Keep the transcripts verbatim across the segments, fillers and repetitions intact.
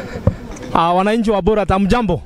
Ah, wananchi wa Burat, hamjambo.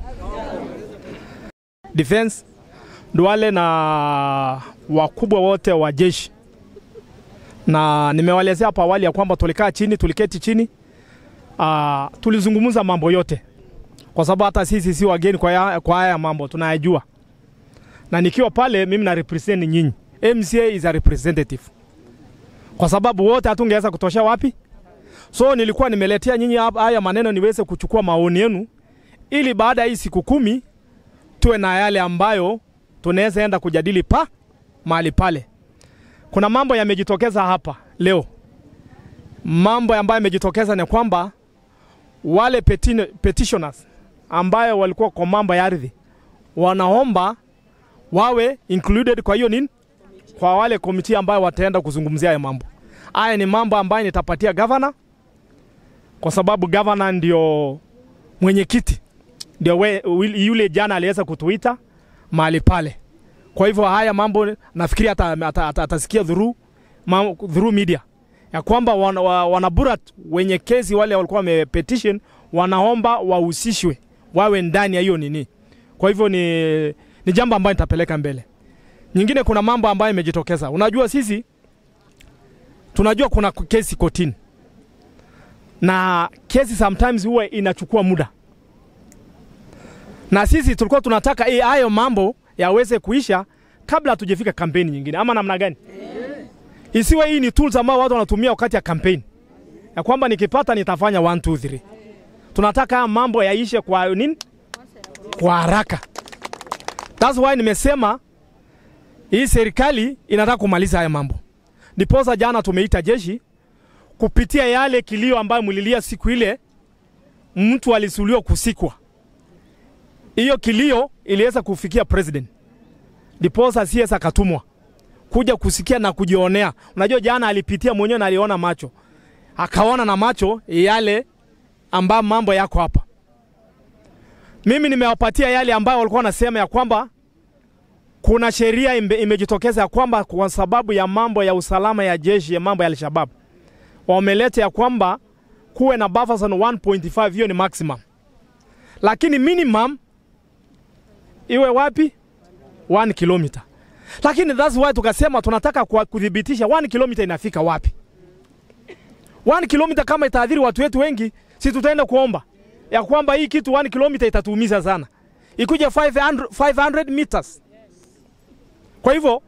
Defence Duale na wakubwa wote wa jeshi. Na nimewaelezea hapa awali ya kwamba tulikaa chini, tuliketi chini. Ah, tulizungumza mambo yote. Kwa sababu hata sisi si wageni kwa haya, kwa haya mambo tunayajua. Na nikiwa pale mimi na represent nyinyi. M C A is a representative. Kwa sababu wote hatungeweza kutosha wapi? So nilikuwa nimeletea nyinyi haya maneno niweze kuchukua maoni yenu ili baada ya hii siku kumi tuwe na yale ambayo tunaweza enda kujadili pa mahali pale. Kuna mambo yamejitokeza hapa leo. Mambo ambayo yamejitokeza ni kwamba wale petitioners ambayo walikuwa kwa mambo ya ardhi wanaomba wawe included kwa hiyo nini? Kwa wale committee ambayo wataenda kuzungumzia haya mambo. Haya ni mambo ambayo nitapatia governor kwa sababu governor ndio mwenyekiti. Ndio yule jana aliweza kutuita mahali pale. Kwa hivyo haya mambo nafikiri hata atasikia through through media ya kwamba wana, wana Burat wenye kesi wale walikuwa wamepetition wanaomba wahusishwe wawe ndani ya hiyo nini. Kwa hivyo ni ni jambo ambalo nitapeleka mbele. Nyingine kuna mambo ambayo yamejitokeza. Unajua sisi tunajua kuna kesi kotini. Na kesi sometimes huwa inachukua muda. Na sisi tulikuwa tunataka hii hayo mambo yaweze kuisha kabla tujefika kampeni nyingine. Ama namna gani? Isiwe hii ni tools ambao watu wanatumia wakati ya campaign. Ya kwamba nikipata nitafanya one two three. Tunataka mambo yaishe kwa nini? Kwa haraka. That's why nimesema hii serikali inataka kumaliza haya mambo. Ndiposa jana tumeita jeshi kupitia yale kilio ambayo mlilia siku ile mtu alisuliwa kusikwa. Hiyo kilio iliweza kufikia president. Ndiposa C S akatumwa kuja kusikia na kujionea. Unajua jana alipitia mwenyewe na aliona macho. Akaona na macho yale ambayo mambo yako hapa. Mimi nimewapatia yale ambayo walikuwa wanasema ya kwamba kuna sheria imejitokeza ya kwamba kwa sababu ya mambo ya usalama ya jeshi ya mambo ya Al-Shabaab wameleta ya kwamba kuwe na buffer zone one point five, hiyo ni maximum. Lakini minimum iwe wapi? one kilometer. Lakini that's why tukasema tunataka kudhibitisha one kilometer inafika wapi. one kilometer kama itaadhiri watu wetu wengi, si tutaenda kuomba ya kwamba hii kitu one kilometer itatuumiza sana. Ikuje five hundred meters. Kwa hivyo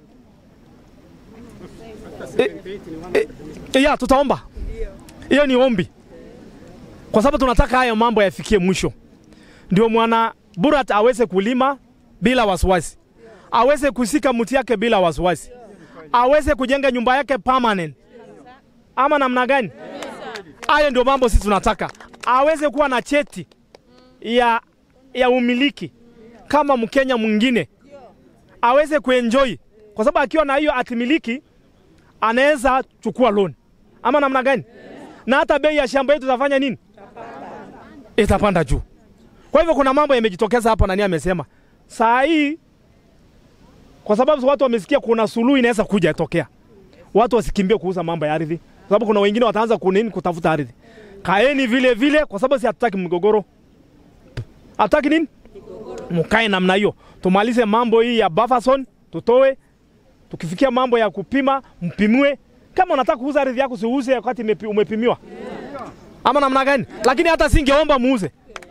e, e, e, ya tutaomba. Hiyo ni ombi. Kwa sababu tunataka haya mambo yafikie mwisho. Ndio mwana Burat aweze kulima bila wasiwasi. Aweze kusika mti yake bila wasiwasi. Aweze kujenga nyumba yake permanent. Ama namna gani? Hayo ndio mambo sisi tunataka. Aweze kuwa na cheti ya ya umiliki kama Mkenya mwingine. Aweze kuenjoy kwa sababu akiwa na hiyo atimiliki anaweza chukua loan. Ama namna gani? Na hata bei ya shamba yetu tutafanya nini? Itapanda juu. Kwa hivyo kuna mambo yamejitokeza hapa na nani amesema. Saa hii kwa sababu watu wamesikia kuna suluhu inaweza kuja itokea. Watu wasikimbie kuuza mambo ya ardhi. Kwa sababu kuna wengine wataanza kunini kutafuta ardhi. Kaeni vile vile kwa sababu si hatutaki mgogoro. Hatutaki nini? Mkae namna hiyo. Tumalize mambo hii ya buffer zone, tutoe. Tukifikia mambo ya kupima, mpimwe. Kama unataka kuuza ardhi yako usiuze wakati umepimiwa. Ama namna gani? Lakini hata singeomba muuze.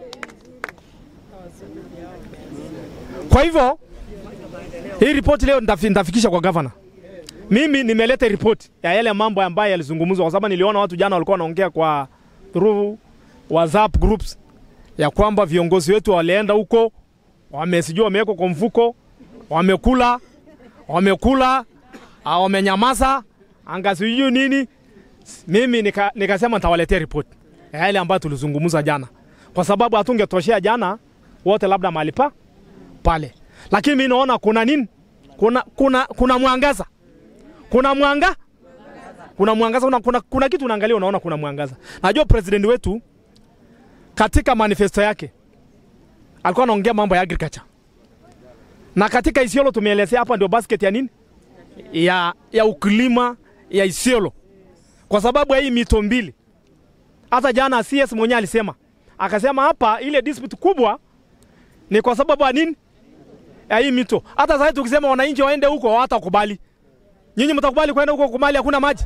Kwa hivyo hii report leo nitafikisha kwa governor. Mimi nimeleta report ya yale mambo ambayo yalizungumzwa kwa sababu niliona watu jana walikuwa wanaongea kwa through WhatsApp groups ya kwamba viongozi wetu walienda huko wamesijua wameweka kwa mfuko, wamekula, wamekula, wamenyamaza, angasijui nini. Mimi nika, nikasema nitawaletea report ya yale ambayo tulizungumza jana. Kwa sababu hatungetoshea jana wote labda mahali pa pale. Lakini mimi naona kuna nini? Kuna kuna kuna mwangaza. Kuna mwanga? Kuna mwangaza, kuna, kuna, kuna kitu unaangalia unaona kuna mwangaza. Najua president wetu katika manifesto yake alikuwa anaongea mambo ya agriculture. Na katika Isiolo tumeelezea hapa ndio basket ya nini? Ya ya ukulima ya Isiolo. Kwa sababu ya hii mito mbili. Hata jana C S mwenyewe alisema akasema hapa ile dispute kubwa ni kwa sababu ya nini? Ya hii mito. Hata sasa tukisema wananchi waende huko hawatakubali. Nyinyi mtakubali kwenda huko kumali hakuna maji?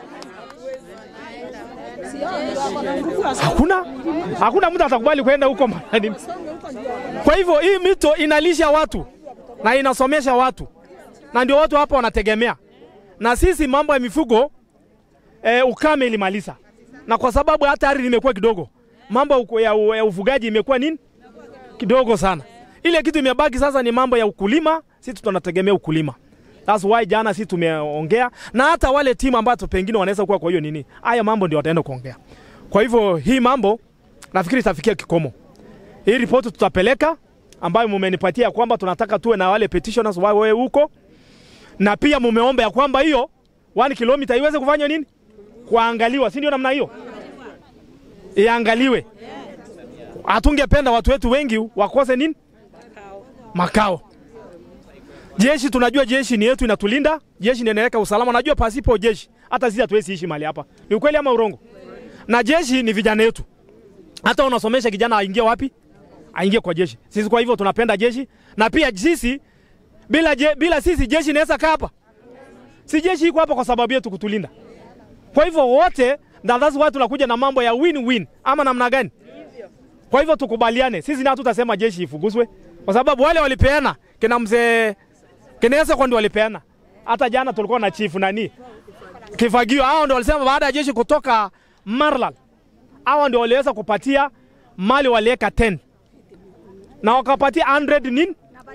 Hakuna. Hakuna mtu atakubali kwenda huko mahali. Kwa hivyo hii mito inalisha watu na inasomesha watu. Na ndio watu hapa wanategemea. Na sisi mambo ya mifugo e, ukame ilimaliza. Na kwa sababu hata ardhi imekuwa kidogo, mambo ya, ya ufugaji imekuwa nini? Kidogo sana. Ile kitu imebaki sasa ni mambo ya ukulima, sisi tunategemea ukulima. That's why jana sisi tumeongea na hata wale timu ambao pengine wanaweza kuwa kwa hiyo nini. Haya mambo ndio wataenda kuongea. Kwa hivyo hii mambo nafikiri itafikia kikomo. Hii report tutapeleka ambayo mmenipatia kwamba tunataka tuwe na wale petitioners wawe huko. Na pia mumeomba ya kwamba hiyo one kilometer iweze kufanywa nini? Kuangaliwa, si ndio namna hiyo? Iangaliwe. Hatungependa watu wetu wengi wakose nini? Makao. Makao. Jeshi tunajua jeshi ni yetu inatulinda, jeshi ndio inaweka usalama. Najua pasipo jeshi hata sisi hatuwezi ishi mahali hapa. Ni ukweli ama urongo? Na jeshi ni vijana wetu. Hata unasomesha kijana aingie wapi? Aingie kwa jeshi. Sisi kwa hivyo tunapenda jeshi na pia sisi bila je, bila sisi jeshi inaweza kaa hapa. Si jeshi iko hapa kwa sababu yetu kutulinda. Kwa hivyo wote na that's why tunakuja na mambo ya win-win ama namna gani? Kwa hivyo tukubaliane. Sisi na tutasema jeshi ifuguzwe kwa sababu wale walipeana kina mzee Kenesa kwa ndio walipeana. Hata jana tulikuwa na chief nani? Kifagio hao ndio walisema baada ya jeshi kutoka Marlal. Hao ndio waliweza kupatia mali waliweka ten. Na wakapatia one hundred nini?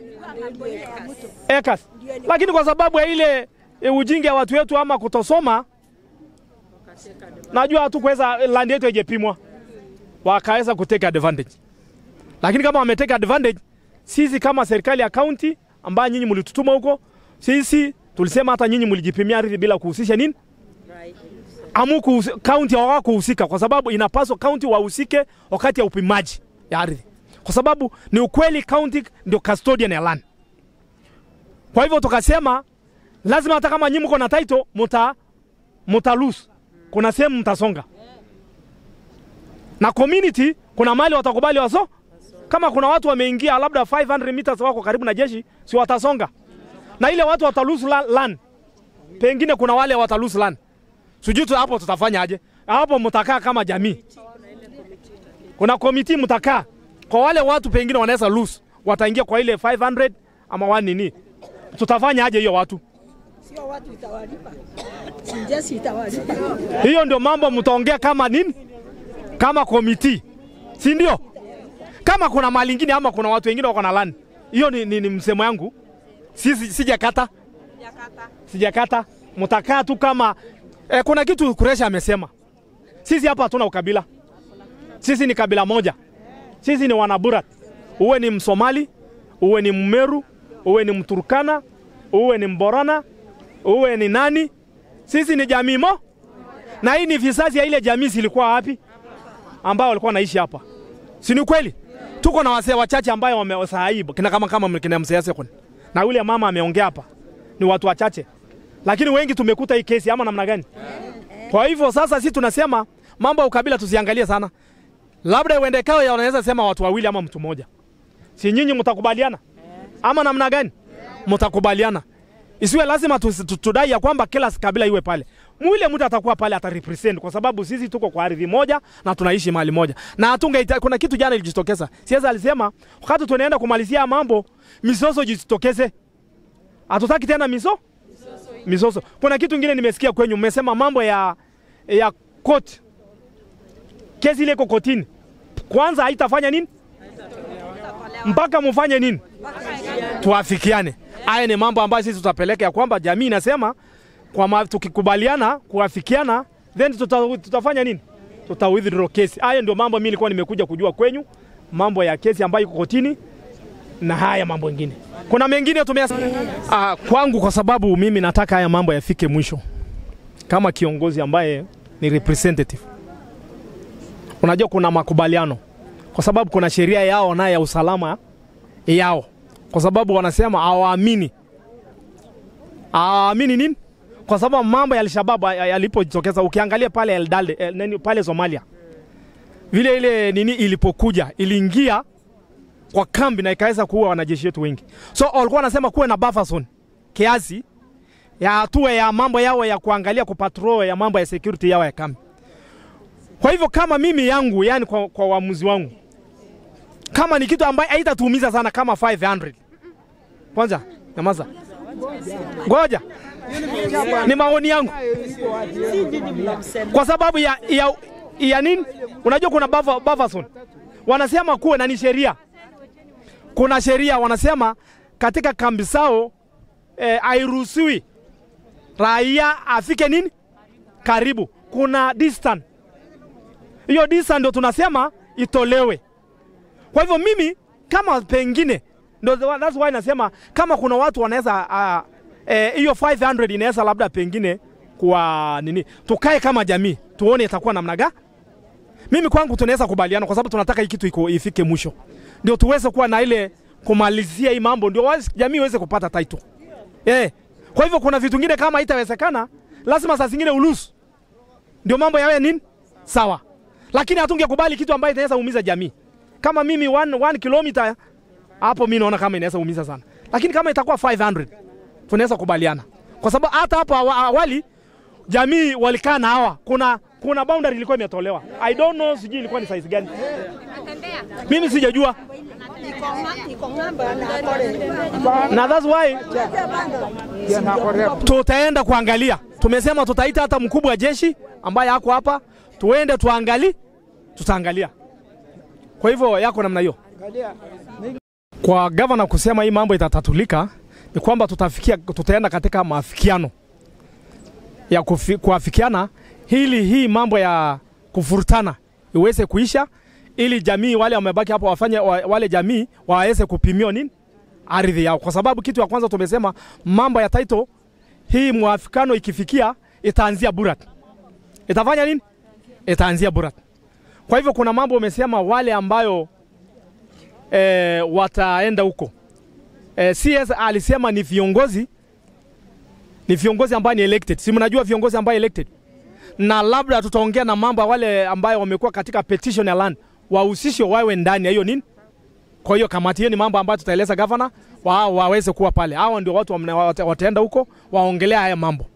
Acres. Lakini kwa sababu ya ile e, ujinga watu wetu ama kutosoma, najua hatukuweza land yetu haijapimwa. Wakaweza kuteka advantage. Lakini kama wameteka advantage, sisi kama serikali ya county ambayo nyinyi mlitutuma huko, sisi tulisema hata nyinyi mlijipimia ardhi bila kuhusisha nini? Amuku county hawakuhusika kwa sababu inapaswa county wahusike wakati ya upimaji ya ardhi. Kwa sababu ni ukweli county ndio custodian ya land. Kwa hivyo tukasema lazima hata kama nyinyi mko na title muta mutalus. Kuna sehemu mtasonga. Na community kuna mali watakubali waso? Kama kuna watu wameingia labda five hundred meters wako karibu na jeshi, si watasonga. Na ile watu watalus land. Pengine kuna wale watalus land. Sijui hapo tutafanya aje? Hapo mtakaa kama jamii. Kuna committee mtakaa. Kwa wale watu pengine wanaweza lose, wataingia kwa ile five hundred ama one nini. Tutafanya aje hiyo watu? Sio watu itawalipa. Si jeshi itawalipa. Hiyo ndio mambo mtaongea kama nini? Kama committee. Si ndio? Kama kuna mali nyingine ama kuna watu wengine wako na land. Hiyo ni, ni, ni msemo yangu. Sisi sijakata. Sijakata. Sijakata. Mtakaa tu kama eh, kuna kitu Kuresha amesema. Sisi hapa hatuna ukabila. Sisi ni kabila moja. Sisi ni wana Burat. Uwe ni Msomali, uwe ni Mmeru, uwe ni Mturkana, uwe ni Mborana, uwe ni nani? Sisi ni jamii mo. Na hii ni vizazi ya ile jamii zilikuwa wapi? Ambao walikuwa naishi hapa. Si ni kweli? Tuko na wasee wachache ambao wamewasaibu. Kina kama kama kina mzee Sekon. Na yule mama ameongea hapa. Ni watu wachache. Lakini wengi tumekuta hii kesi ama namna gani? Kwa hivyo sasa sisi tunasema mambo ya ukabila tusiangalie sana. Labda uende kao ya wanaweza sema watu wawili ama mtu mmoja. Si nyinyi mtakubaliana? Ama namna gani? Mtakubaliana. Isiwe lazima tudai ya kwamba kila kabila iwe pale. Mwile mtu atakuwa pale atarepresent kwa sababu sisi tuko kwa ardhi moja na tunaishi mahali moja. Na hatunge kuna kitu jana ilijitokeza. Siasa alisema wakati tunaenda kumalizia mambo mizozo jitokeze. Hatutaki tena mizo? Mizozo. Kuna kitu kingine nimesikia kwenyu mmesema mambo ya ya court. Kesi ile iko kotini. Kwanza haitafanya nini? Mpaka mfanye nini? Tuafikiane. Haya ni mambo ambayo sisi tutapeleka ya kwamba jamii inasema kwa tukikubaliana kuafikiana then tuta, tutafanya nini? Tuta withdraw kesi. Haya ndio mambo mimi nilikuwa nimekuja kujua kwenyu, mambo ya kesi ambayo iko kotini na haya mambo mengine. Kuna mengine tumeyasikia ah, kwangu kwa sababu mimi nataka haya mambo yafike mwisho. Kama kiongozi ambaye ni representative. Unajua kuna makubaliano. Kwa sababu kuna sheria yao na ya usalama yao. Kwa sababu wanasema hawaamini. Hawaamini nini? Kwa sababu mambo ya Al-Shabaab yalipojitokeza ukiangalia pale Eldalde nani pale Somalia. vile ile nini ilipokuja iliingia kwa kambi na ikaweza kuua wanajeshi wetu wengi. So walikuwa wanasema kuwe na buffer zone kiasi ya tuwe ya mambo yao ya kuangalia kupatrol ya mambo ya security yao ya kambi. Kwa hivyo kama mimi yangu, yani kwa, kwa uamuzi wangu, kama ni kitu ambaye haitatuumiza sana kama five hundred. Kwanza, nyamaza. Ngoja. Ni maoni yangu. Kwa sababu ya ya, ya nini? Unajua kuna buffer, buffer zone. Wanasema kuwe na ni sheria. Kuna sheria wanasema katika kambi zao eh, hairuhusiwi raia afike nini? Karibu. Kuna distance. Hiyo distance ndio tunasema itolewe. Kwa hivyo mimi kama pengine ndio that's why nasema kama kuna watu wanaweza hiyo uh, eh, five hundred inaweza labda pengine kwa nini? Tukae kama jamii tuone itakuwa namna gani. Mimi kwangu tunaweza kubaliana kwa sababu tunataka hii kitu iko ifike mwisho. Ndio tuweze kuwa na ile kumalizia hii mambo ndio jamii iweze kupata title. Eh. Kwa hivyo kuna vitu vingine kama haitawezekana lazima saa zingine ulusu. Ndio mambo yawe nini? Sawa. Lakini hatungekubali kitu ambacho inaweza umiza jamii. Kama mimi one, one kilometer hapo mimi naona kama inaweza umiza sana. Lakini kama itakuwa five hundred tunaweza kubaliana. Kwa sababu hata hapo awali jamii walikaa na hawa. Kuna kuna boundary ilikuwa imetolewa. I don't know sijui ilikuwa ni size gani. Mimi sijajua. Na that's why tutaenda kuangalia. Tumesema tutaita hata mkubwa wa jeshi ambaye yako hapa, tuende tuangalie, tutaangalia. Kwa hivyo yako namna hiyo. Kwa governor kusema hii mambo itatatulika ni kwamba tutafikia tutaenda katika maafikiano ya kufi, kuafikiana hili hii mambo ya kufurutana iweze kuisha ili jamii wale wamebaki hapo wafanye wale jamii waweze kupimio nini ardhi yao. Kwa sababu kitu ya kwanza tumesema mambo ya title hii muafikano ikifikia itaanzia Burat. Itafanya nini? Itaanzia Burat. Kwa hivyo kuna mambo umesema wale ambayo e, wataenda huko. E, C S alisema ni viongozi ni viongozi ambao ni elected. Si mnajua viongozi ambao elected. Na labda tutaongea na mambo wale ambao wamekuwa katika petition ya land wahusishwe wawe ndani ya hiyo nini? Kwa hiyo kamati hiyo ni mambo ambayo tutaeleza governor wao waweze kuwa pale. Hao ndio watu wataenda huko waongelea haya mambo.